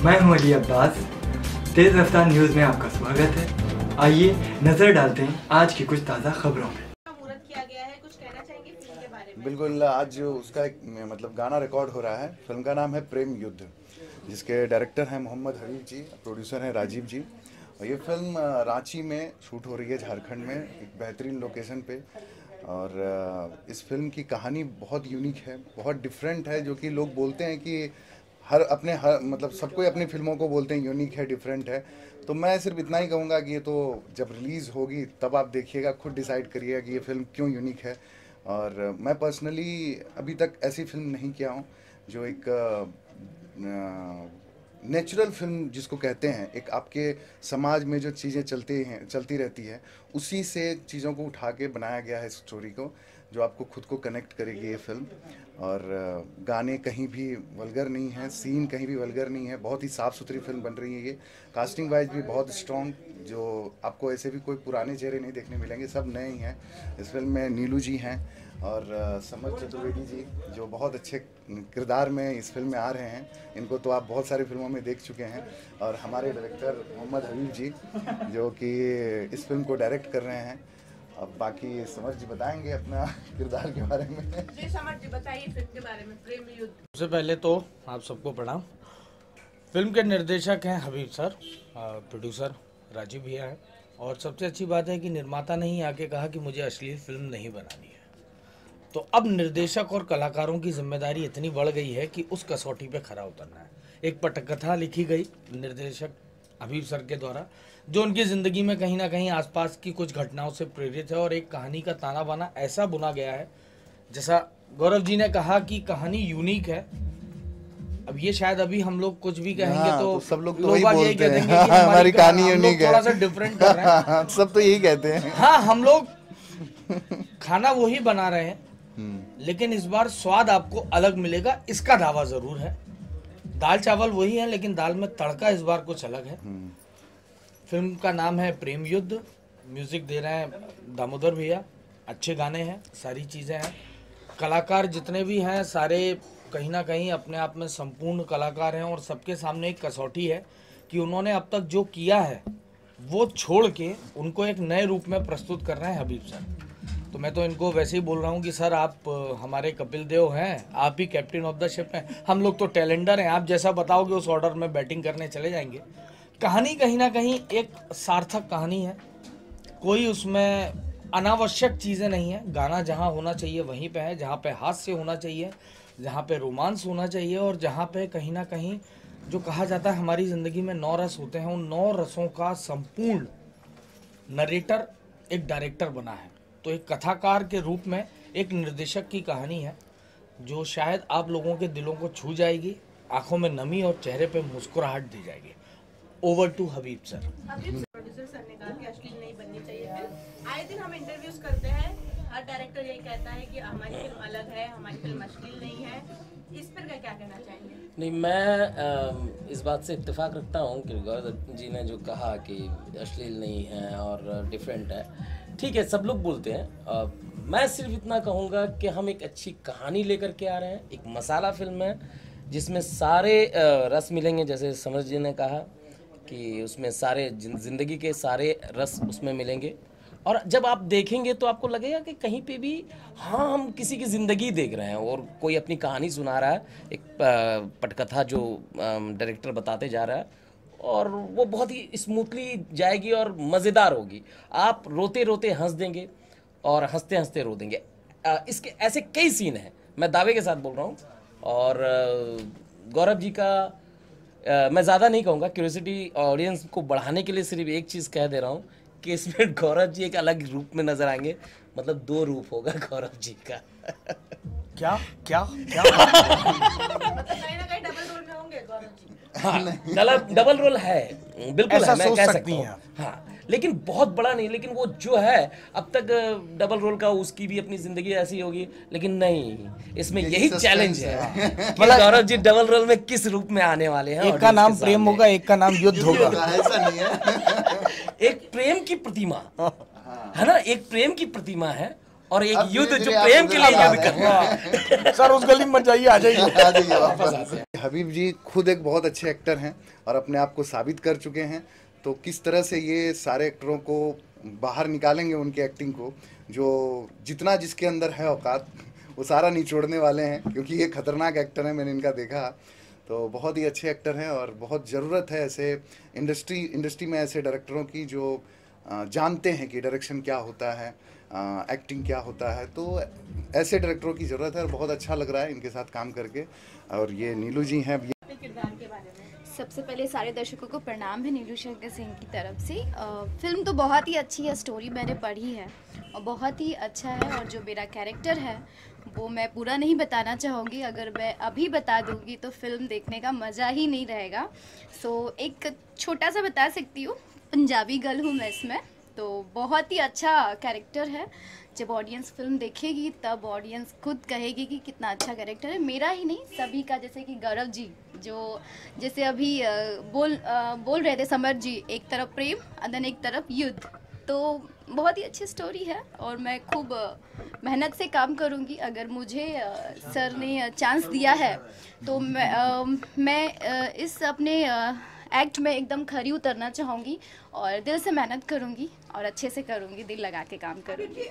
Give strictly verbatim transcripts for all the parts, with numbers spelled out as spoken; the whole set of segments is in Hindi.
मैं हूं अली अब्बास। तेज़ रफ्तार न्यूज़ में आपका स्वागत है। आइए नज़र डालते हैं आज की कुछ ताज़ा खबरों में। मुहूर्त किया गया है, कुछ कहना चाहेंगे फिल्म के बारे में? बिल्कुल, आज उसका एक मतलब गाना रिकॉर्ड हो रहा है। फिल्म का नाम है प्रेम युद्ध, जिसके डायरेक्टर हैं मोहम्मद हबीब जी, प्रोड्यूसर हैं राजीव जी। और ये फिल्म रांची में शूट हो रही है, झारखंड में एक बेहतरीन लोकेशन पे। और इस फिल्म की कहानी बहुत यूनिक है, बहुत डिफरेंट है, जो कि लोग बोलते हैं कि हर अपने हर मतलब सबको अपनी फिल्मों को बोलते हैं यूनिक है, डिफरेंट है। तो मैं सिर्फ इतना ही कहूँगा कि ये तो जब रिलीज़ होगी तब आप देखिएगा, खुद डिसाइड करिएगा कि ये फिल्म क्यों यूनिक है। और मैं पर्सनली अभी तक ऐसी फिल्म नहीं किया हूँ जो एक नेचुरल फिल्म जिसको कहते हैं, एक आपके समाज में जो चीज़ें चलती हैं चलती रहती है उसी से चीज़ों को उठा के बनाया गया है स्टोरी को, जो आपको खुद को कनेक्ट करेगी ये फिल्म। और गाने कहीं भी वल्गर नहीं है, सीन कहीं भी वल्गर नहीं है, बहुत ही साफ़ सुथरी फिल्म बन रही है ये। कास्टिंग वाइज भी बहुत स्ट्रॉन्ग, जो आपको ऐसे भी कोई पुराने चेहरे नहीं देखने मिलेंगे, सब नए ही हैं। इस फिल्म में नीलू जी हैं और समर चतुर्वेदी जी, जो बहुत अच्छे किरदार में इस फिल्म में आ रहे हैं। इनको तो आप बहुत सारी फिल्मों में देख चुके हैं। और हमारे डायरेक्टर मोहम्मद हबीब जी, जो कि इस फिल्म को डायरेक्ट कर रहे हैं। अब बाकी समर जी बताएंगे अपना किरदार के बारे में। जी समर जी बताइए फिल्म के बारे में, प्रेम युद्ध। सबसे पहले तो आप सबको प्रणाम। फिल्म के निर्देशक हैं हबीब सर, प्रोड्यूसर राजीव भैया है। और सबसे अच्छी बात है कि निर्माता ने ही आके कहा कि मुझे अश्लील फिल्म नहीं बनानी है। तो अब निर्देशक और कलाकारों की जिम्मेदारी इतनी बढ़ गई है कि उस कसौटी पे खरा उतरना है। एक पटकथा लिखी गई निर्देशक हबीब सर के द्वारा, जो उनकी ज़िंदगी में कहीं ना कहीं आसपास की कुछ घटनाओं से प्रेरित है। और एक कहानी का ताना बाना ऐसा बुना गया है, जैसा गौरव जी ने कहा कि कहानी यूनिक है। अब ये शायद अभी हम लोग कुछ भी कहेंगे हाँ, तो, तो सब लोग तो लोग वही यही बोलते कह हैं, देंगे कि हाँ, हमारी कहानी हम यूनिक लोग है, थोड़ा सा डिफरेंट कर रहे हैं। सब तो यही कहते हैं। हाँ, हम लोग खाना वही बना रहे हैं, लेकिन इस बार स्वाद आपको अलग मिलेगा, इसका दावा जरूर है। दाल चावल वही है, लेकिन दाल में तड़का इस बार कुछ अलग है। फिल्म का नाम है प्रेम युद्ध। म्यूजिक दे रहे हैं दामोदर भैया। अच्छे गाने हैं, सारी चीज़ें हैं। कलाकार जितने भी हैं सारे कहीं ना कहीं अपने आप में संपूर्ण कलाकार हैं। और सबके सामने एक कसौटी है कि उन्होंने अब तक जो किया है वो छोड़ के उनको एक नए रूप में प्रस्तुत कर रहे हैं हबीब सर। तो मैं तो इनको वैसे ही बोल रहा हूँ कि सर आप हमारे कपिल देव हैं, आप ही कैप्टन ऑफ द शिप हैं, हम लोग तो टैलेंडर हैं, आप जैसा बताओगे उस ऑर्डर में बैटिंग करने चले जाएंगे। कहानी कहीं ना कहीं एक सार्थक कहानी है, कोई उसमें अनावश्यक चीज़ें नहीं है। गाना जहाँ होना चाहिए वहीं पे है, जहाँ पे हास्य होना चाहिए, जहाँ पे रोमांस होना चाहिए, और जहाँ पे कहीं ना कहीं जो कहा जाता है हमारी ज़िंदगी में नौ रस होते हैं, उन नौ रसों का संपूर्ण नरेटर एक डायरेक्टर बना है। तो एक कथाकार के रूप में एक निर्देशक की कहानी है, जो शायद आप लोगों के दिलों को छू जाएगी, आंखों में नमी और चेहरे पे मुस्कुराहट दी जाएगी। Over to Habib sir. Habib producer sir ने कहा कि अश्लील नहीं बननी चाहिए फिल्म। आए दिन हम इंटरव्यूज करते हैं, हर डायरेक्टर यही कहता है कि हमारी फिल्म अलग है, हमारी फिल्म अश्लील नहीं है। इस पर क्या कहना चाहेंगे? नहीं, मैं आ, इस बात से इत्तेफाक रखता हूँ कि गौरव जी ने जो कहा कि अश्लील नहीं है और डिफरेंट है, ठीक है, सब लोग बोलते हैं। आ, मैं सिर्फ इतना कहूँगा कि हम एक अच्छी कहानी लेकर के आ रहे हैं। एक मसाला फिल्म है जिसमें सारे आ, रस मिलेंगे, जैसे समर जी ने कहा कि उसमें सारे ज़िंदगी के सारे रस उसमें मिलेंगे। और जब आप देखेंगे तो आपको लगेगा कि कहीं पे भी हाँ हम किसी की ज़िंदगी देख रहे हैं और कोई अपनी कहानी सुना रहा है, एक पटकथा जो डायरेक्टर बताते जा रहा है, और वो बहुत ही स्मूथली जाएगी और मज़ेदार होगी। आप रोते रोते हंस देंगे और हंसते हंसते रो देंगे। इसके ऐसे कई सीन हैं, मैं दावे के साथ बोल रहा हूँ। और गौरव जी का आ, मैं ज़्यादा नहीं कहूँगा, क्यूरियोसिटी ऑडियंस को बढ़ाने के लिए सिर्फ एक चीज़ कह दे रहा हूँ कि इसमें गौरव जी एक अलग रूप में नजर आएंगे। मतलब दो रूप होगा गौरव जी का। क्या क्या क्या मतलब कहीं ना कहीं डबल रोल में होंगे गौरव जी। हाँ, डबल डबल रोल है, बिल्कुल है, मैं कह सकती हूँ। हाँ, लेकिन बहुत बड़ा नहीं, लेकिन वो जो है अब तक डबल रोल का उसकी भी अपनी जिंदगी ऐसी होगी, लेकिन नहीं, इसमें यही चैलेंज है कि गौरव जी डबल रोल में किस रूप में आने वाले हैं। एक का नाम प्रेम होगा, एक का नाम युद्ध होगा। ऐसा नहीं है। एक प्रेम की प्रतिमा है ना, एक प्रेम की प्रतिमा है और एक युद्ध जो प्रेम के लिए युद्ध करना है। सर उस गली में मत जाइए, आ जाइए। आ जाइए वापस। हबीब जी खुद एक बहुत अच्छे एक्टर हैं और अपने आप को साबित कर चुके हैं, तो किस तरह से ये सारे एक्टरों को बाहर निकालेंगे उनकी एक्टिंग को, जो जितना जिसके अंदर है औकात वो सारा निचोड़ने वाले हैं, क्योंकि ये खतरनाक एक्टर हैं, मैंने इनका देखा। तो बहुत ही अच्छे एक्टर हैं और बहुत ज़रूरत है ऐसे इंडस्ट्री इंडस्ट्री में ऐसे डायरेक्टरों की जो जानते हैं कि डायरेक्शन क्या होता है, एक्टिंग क्या होता है। तो ऐसे डायरेक्टरों की ज़रूरत है और बहुत अच्छा लग रहा है इनके साथ काम करके। और ये नीलू जी हैं। किरदार के बारे में सबसे पहले सारे दर्शकों को प्रणाम है नीलू शंकर सिंह की तरफ से। आ, फिल्म तो बहुत ही अच्छी है, स्टोरी मैंने पढ़ी है और बहुत ही अच्छा है। और जो मेरा कैरेक्टर है वो मैं पूरा नहीं बताना चाहूँगी, अगर मैं अभी बता दूँगी तो फिल्म देखने का मज़ा ही नहीं रहेगा। सो एक छोटा सा बता सकती हूँ, पंजाबी गर्ल हूँ मैं इसमें, तो बहुत ही अच्छा कैरेक्टर है। जब ऑडियंस फिल्म देखेगी तब ऑडियंस खुद कहेगी कि कितना अच्छा कैरेक्टर है, मेरा ही नहीं सभी का। जैसे कि गौरव जी जो जैसे अभी बोल बोल रहे थे, समर जी, एक तरफ प्रेम अदन एक तरफ युद्ध, तो बहुत ही अच्छी स्टोरी है और मैं खूब मेहनत से काम करूंगी। अगर मुझे सर ने चांस दिया है तो मैं मैं इस अपने एक्ट में एकदम खरी उतरना चाहूँगी और दिल से मेहनत करूँगी और अच्छे से करूँगी, दिल लगा के काम करूँगी।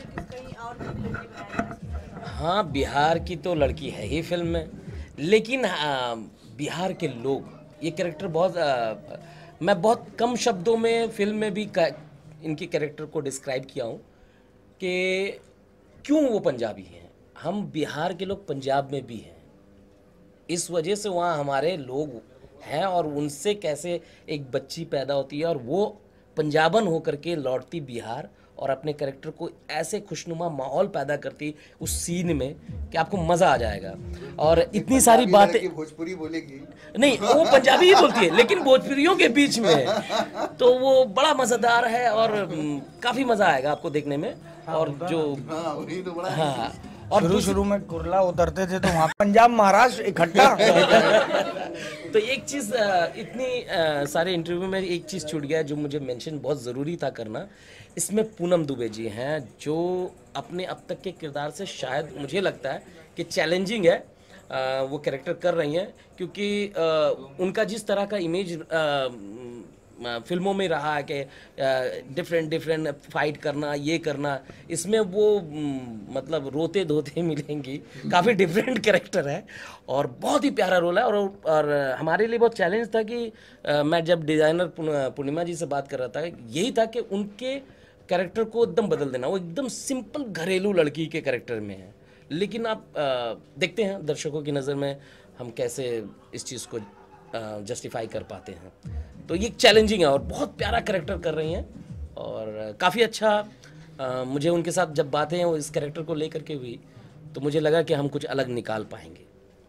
हाँ, बिहार की तो लड़की है ही फिल्म में, लेकिन आ, बिहार के लोग, ये कैरेक्टर बहुत आ, मैं बहुत कम शब्दों में फिल्म में भी इनके कैरेक्टर को डिस्क्राइब किया हूँ कि क्यों वो पंजाबी हैं। हम बिहार के लोग पंजाब में भी हैं, इस वजह से वहाँ हमारे लोग हैं और उनसे कैसे एक बच्ची पैदा होती है और वो पंजाबन होकर के लौटती बिहार और अपने कैरेक्टर को ऐसे खुशनुमा माहौल पैदा करती उस सीन में कि आपको मज़ा आ जाएगा। और इतनी सारी बातें भोजपुरी बोलेगी नहीं, वो पंजाबी ही बोलती है लेकिन भोजपुरियों के बीच में, तो वो बड़ा मज़ेदार है और काफ़ी मज़ा आएगा आपको देखने में। और जो हाँ, वही तो बड़ा हाँ, और शुरू शुरू में कुरला उतरते थे तो वहाँ पंजाब महाराष्ट्र इकट्ठा। तो एक चीज़ इतनी सारे इंटरव्यू में एक चीज़ छूट गया जो मुझे मेंशन बहुत ज़रूरी था करना। इसमें पूनम दुबे जी हैं जो अपने अब तक के किरदार से शायद मुझे लगता है कि चैलेंजिंग है आ, वो कैरेक्टर कर रही हैं, क्योंकि आ, उनका जिस तरह का इमेज फिल्मों में रहा है कि डिफरेंट डिफरेंट फाइट करना, ये करना, इसमें वो मतलब रोते धोते मिलेंगी। काफ़ी डिफरेंट कैरेक्टर है और बहुत ही प्यारा रोल है। और, और हमारे लिए बहुत चैलेंज था कि आ, मैं जब डिज़ाइनर पूर्णिमा जी से बात कर रहा था, यही था कि उनके कैरेक्टर को एकदम बदल देना। वो एकदम सिंपल घरेलू लड़की के कैरेक्टर में है, लेकिन आप आ, देखते हैं दर्शकों की नज़र में हम कैसे इस चीज़ को जस्टिफाई कर पाते हैं। तो ये चैलेंजिंग है और बहुत प्यारा कैरेक्टर कर रही हैं और काफ़ी अच्छा आ, मुझे उनके साथ जब बातें हैं इस कैरेक्टर को लेकर के हुई तो मुझे लगा कि हम कुछ अलग निकाल पाएंगे।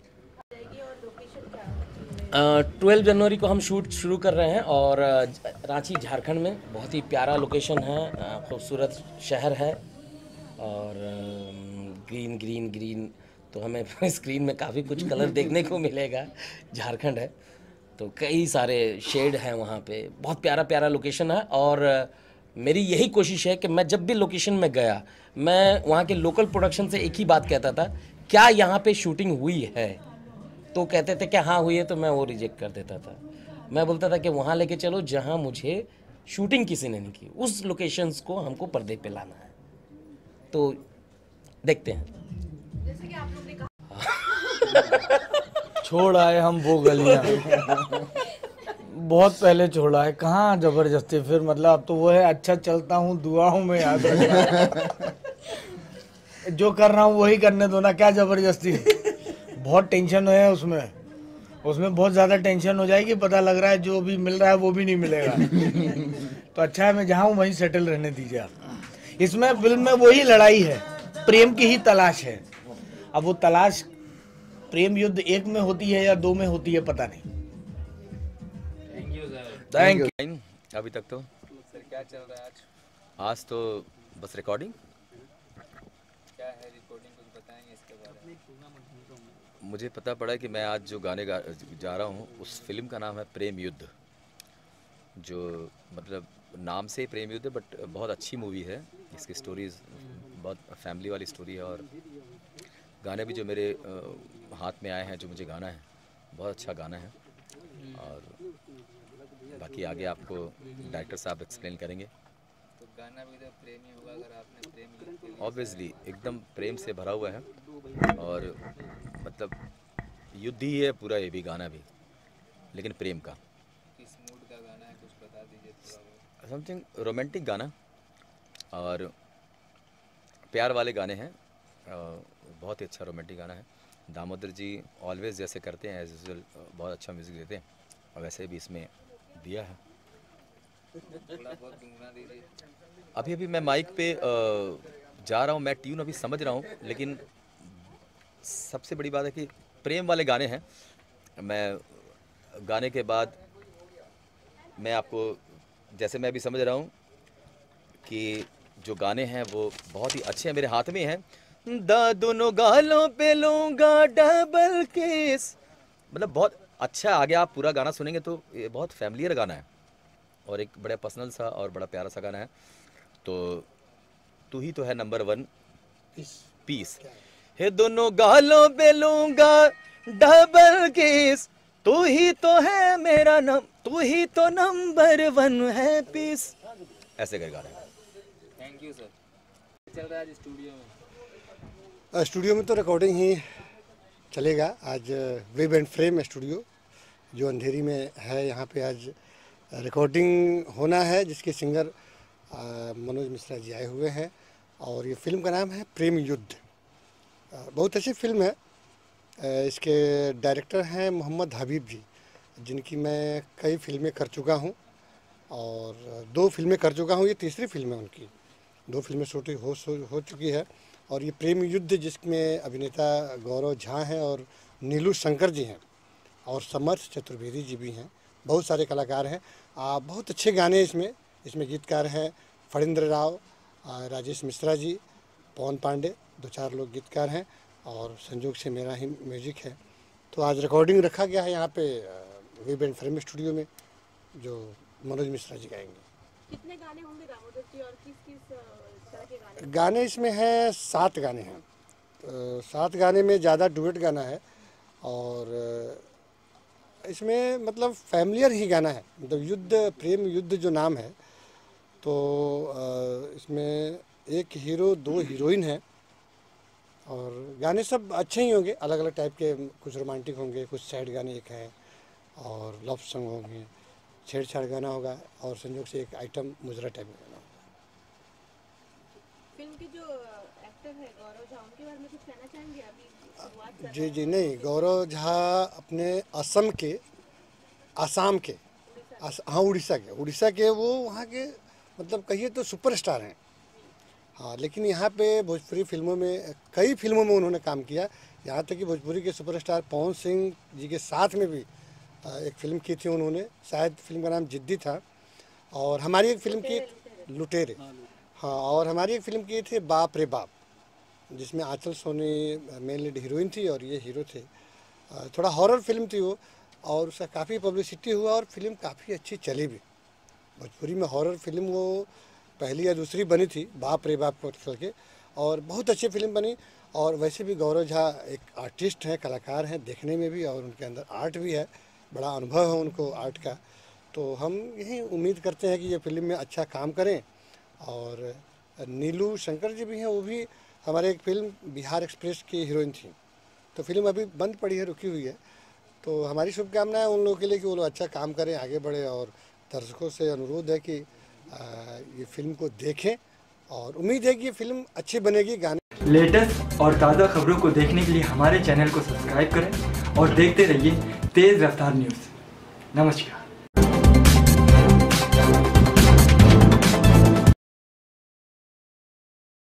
ट्वेल्व जनवरी को हम शूट शुरू कर रहे हैं और रांची झारखंड में बहुत ही प्यारा लोकेशन है, खूबसूरत शहर है और ग्रीन ग्रीन ग्रीन, तो हमें स्क्रीन में काफ़ी कुछ कलर देखने को मिलेगा। झारखंड है तो कई सारे शेड हैं वहाँ पे, बहुत प्यारा प्यारा लोकेशन है। और मेरी यही कोशिश है कि मैं जब भी लोकेशन में गया मैं वहाँ के लोकल प्रोडक्शन से एक ही बात कहता था, क्या यहाँ पे शूटिंग हुई है? तो कहते थे कि हाँ हुई है, तो मैं वो रिजेक्ट कर देता था। मैं बोलता था कि वहाँ लेके चलो जहाँ मुझे शूटिंग किसी ने नहीं की, उस लोकेशंस को हमको पर्दे पे लाना है। तो देखते हैं। जैसे कि आप लोग ने कहा छोड़ आए हम वो गलियां, बहुत पहले छोड़ा है, कहाँ जबरदस्ती फिर, मतलब अब तो वो है अच्छा चलता हूँ दुआओं में याद रखना। जो कर रहा हूँ वही करने दो ना, क्या जबरदस्ती। बहुत टेंशन है उसमें उसमें बहुत ज़्यादा टेंशन हो जाएगी, पता लग रहा है जो भी मिल रहा है वो भी नहीं मिलेगा। तो अच्छा है मैं जहाँ हूँ वहीं सेटल रहने दीजिए आप। इसमें फिल्म में वही लड़ाई है, प्रेम की ही तलाश है। अब वो तलाश प्रेम युद्ध एक में होती है या दो में होती है पता नहीं। Thank you. अभी तक तो सर क्या चल रहा है आज? आज तो बस रिकॉर्डिंग। क्या है रिकॉर्डिंग, कुछ बताएंगे इसके बारे में? मुझे पता पड़ा कि मैं आज जो गाने गा जा रहा हूँ उस फिल्म का नाम है प्रेम युद्ध, जो मतलब नाम से प्रेम युद्ध, बट बहुत अच्छी मूवी है। इसकी स्टोरीज बहुत फैमिली वाली स्टोरी है और गाने भी जो मेरे हाथ में आए हैं, जो मुझे गाना है बहुत अच्छा गाना है और बाकी आगे आपको डायरेक्टर साहब एक्सप्लेन करेंगे। तो गाना भी तो प्रेमी होगा, अगर आपने प्रेम ऑब्वियसली एकदम प्रेम से भरा हुआ है और मतलब युद्ध ही है पूरा, ये भी गाना भी, लेकिन प्रेम का। किस मूड का गाना है, कुछ बता दीजिए थोड़ा। समथिंग रोमांटिक गाना और प्यार वाले गाने हैं, बहुत ही अच्छा रोमांटिक गाना है। दामोदर जी ऑलवेज जैसे करते हैं एज यूजुअल, बहुत अच्छा म्यूज़िक देते हैं और वैसे भी इसमें दिया है। थोड़ा बहुत गुनगुना दीजिए। अभी अभी मैं माइक पे जा रहा हूँ, मैं ट्यून अभी समझ रहा हूँ, लेकिन सबसे बड़ी बात है कि प्रेम वाले गाने हैं। मैं गाने के बाद मैं आपको, जैसे मैं अभी समझ रहा हूँ कि जो गाने हैं वो बहुत ही अच्छे हैं, मेरे हाथ में हैं। दा दोनों गालों पे लूँगा डबल किस, मतलब बहुत अच्छा। आगे आप पूरा गाना सुनेंगे तो ये बहुत फैमिलियर गाना है और एक बड़ा पर्सनल सा और बड़ा प्यारा सा गाना है। तो तू ही तो है नंबर वन पीस, हे दोनों गालों पे लूँगा डबल किस, तू ही तो है मेरा नम तू ही तो नंबर वन है पीस, ऐसे कर गाना है। Thank you sir. चल रहा है आज स्टूडियो में? स्टूडियो में तो रिकॉर्डिंग ही चलेगा आज। वेब एंड फ्रेम स्टूडियो जो अंधेरी में है, यहाँ पे आज रिकॉर्डिंग होना है, जिसके सिंगर मनोज मिश्रा जी आए हुए हैं और ये फिल्म का नाम है प्रेम युद्ध। बहुत अच्छी फिल्म है। इसके डायरेक्टर हैं मोहम्मद हबीब जी, जिनकी मैं कई फिल्में कर चुका हूँ और दो फिल्में कर चुका हूँ, ये तीसरी फिल्म है उनकी। दो फिल्में शूटिंग हो हो चुकी है और ये प्रेम युद्ध जिसमें अभिनेता गौरव झा हैं और नीलू शंकर जी हैं और समर्थ चतुर्वेदी जी भी हैं, बहुत सारे कलाकार हैं। आ, बहुत अच्छे गाने इसमें इसमें गीतकार हैं फणींद्र राव, आ, राजेश मिश्रा जी, पवन पांडे, दो चार लोग गीतकार हैं और संयोग से मेरा ही म्यूजिक है। तो आज रिकॉर्डिंग रखा गया है यहाँ पे वेब एंड फ्रेम स्टूडियो में, जो मनोज मिश्रा जी गाएंगे। कितने गाने होंगे दामोदर जी और किस किस तरह के गाने? गाने इसमें हैं सात गाने हैं। तो सात गाने में ज़्यादा डुएट गाना है और इसमें मतलब फैमिलियर ही गाना है, मतलब युद्ध प्रेम युद्ध जो नाम है। तो इसमें एक हीरो दो हीरोइन है और गाने सब अच्छे ही होंगे, अलग अलग टाइप के। कुछ रोमांटिक होंगे, कुछ सैड गाने एक हैं और लव सॉन्ग होंगे, छेड़छाड़ गाना होगा और संयोग से एक आइटम मुजरा टाइप का गाना होगा। फिल्म के जो एक्टर है गौरव झा, उनके बारे में कुछ कहना चाहेंगे? अभी शुरुआत कर जी जी नहीं, गौरव झा अपने असम के आसाम के अस, हाँ उड़ीसा के उड़ीसा के वो वहाँ के मतलब कहिए तो सुपरस्टार हैं। हाँ, लेकिन यहाँ पे भोजपुरी फिल्मों में कई फिल्मों में उन्होंने काम किया, यहाँ तक कि भोजपुरी के सुपरस्टार पवन सिंह जी के साथ में भी एक फ़िल्म की थी उन्होंने, शायद फिल्म का नाम जिद्दी था। और हमारी एक फ़िल्म की लुटेरे, हाँ, और हमारी एक फ़िल्म की थी बाप रे बाप, जिसमें Aanchal Soni main lead heroine थी और ये हीरो थे। थोड़ा हॉरर फिल्म थी वो और उसका काफ़ी पब्लिसिटी हुआ और फिल्म काफ़ी अच्छी चली भी। भोजपुरी में हॉरर फिल्म वो पहली या दूसरी बनी थी, बाप रे बाप को चल के, और बहुत अच्छी फिल्म बनी। और वैसे भी गौरव झा एक आर्टिस्ट हैं, कलाकार हैं देखने में भी, और उनके अंदर आर्ट भी है, बड़ा अनुभव है उनको आर्ट का। तो हम यही उम्मीद करते हैं कि ये फिल्म में अच्छा काम करें। और नीलू शंकर जी भी हैं, वो भी हमारे एक फिल्म बिहार एक्सप्रेस की हीरोइन थी। तो फिल्म अभी बंद पड़ी है, रुकी हुई है। तो हमारी शुभकामनाएं उन लोगों के लिए कि वो लोग अच्छा काम करें, आगे बढ़े। और दर्शकों से अनुरोध है कि आ, ये फिल्म को देखें और उम्मीद है कि ये फिल्म अच्छी बनेगी। गाने लेटेस्ट और ताज़ा खबरों को देखने के लिए हमारे चैनल को सब्सक्राइब करें और देखते रहिए तेज़ रफ्तार न्यूज़। नमस्कार।